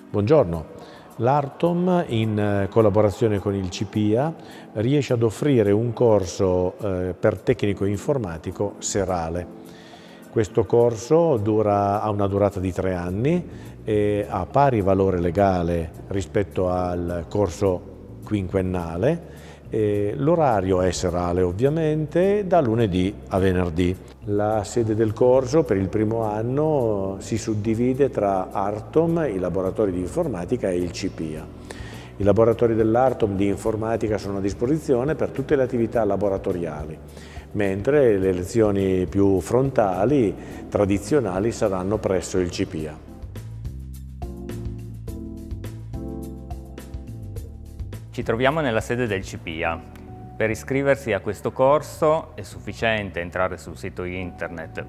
Buongiorno. L'Artom, in collaborazione con il CPIA, riesce ad offrire un corso per tecnico informatico serale. Questo corso ha una durata di 3 anni e ha pari valore legale rispetto al corso quinquennale. L'orario è serale ovviamente, da lunedì a venerdì. La sede del corso per il primo anno si suddivide tra Artom, i laboratori di informatica, e il CPIA. I laboratori dell'Artom di informatica sono a disposizione per tutte le attività laboratoriali, mentre le lezioni più frontali, tradizionali, saranno presso il CPIA. Ci troviamo nella sede del CPIA. Per iscriversi a questo corso è sufficiente entrare sul sito internet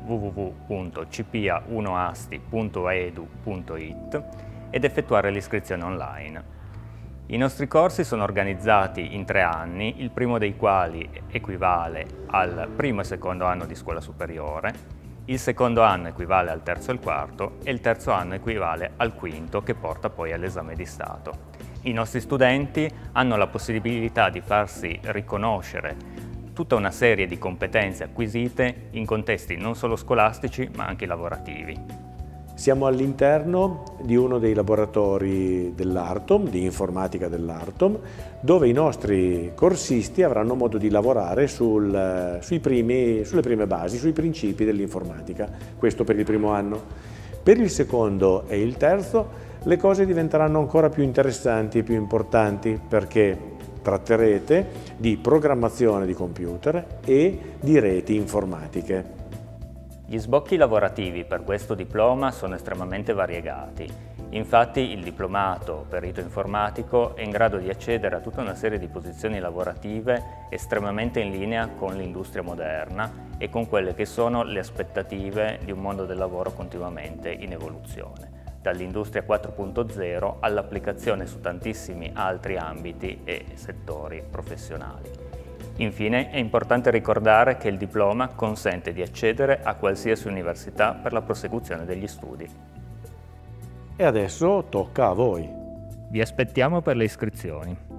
www.cpia1asti.edu.it ed effettuare l'iscrizione online. I nostri corsi sono organizzati in 3 anni, il primo dei quali equivale al primo e secondo anno di scuola superiore, il secondo anno equivale al terzo e al quarto e il terzo anno equivale al quinto, che porta poi all'esame di Stato. I nostri studenti hanno la possibilità di farsi riconoscere tutta una serie di competenze acquisite in contesti non solo scolastici ma anche lavorativi. Siamo all'interno di uno dei laboratori dell'Artom, di informatica dell'Artom, dove i nostri corsisti avranno modo di lavorare sulle prime basi, sui principi dell'informatica, questo per il primo anno. Per il secondo e il terzo le cose diventeranno ancora più interessanti e più importanti, perché tratterete di programmazione di computer e di reti informatiche. Gli sbocchi lavorativi per questo diploma sono estremamente variegati. Infatti il diplomato perito informatico è in grado di accedere a tutta una serie di posizioni lavorative estremamente in linea con l'industria moderna e con quelle che sono le aspettative di un mondo del lavoro continuamente in evoluzione, dall'industria 4.0 all'applicazione su tantissimi altri ambiti e settori professionali. Infine è importante ricordare che il diploma consente di accedere a qualsiasi università per la prosecuzione degli studi. E adesso tocca a voi. Vi aspettiamo per le iscrizioni.